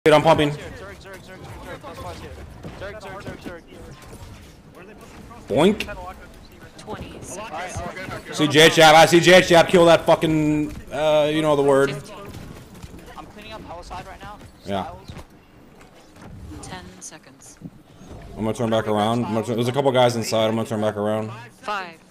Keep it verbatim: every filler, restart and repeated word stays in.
Dude, I'm pumping. Boink. See J Jab, I see J Jab kill that fucking, uh, you know the word. I'm cleaning up Hellside right now. Yeah. Ten seconds. I'm gonna turn back around. I'm gonna turn, there's a couple guys inside. I'm gonna turn back around. Five.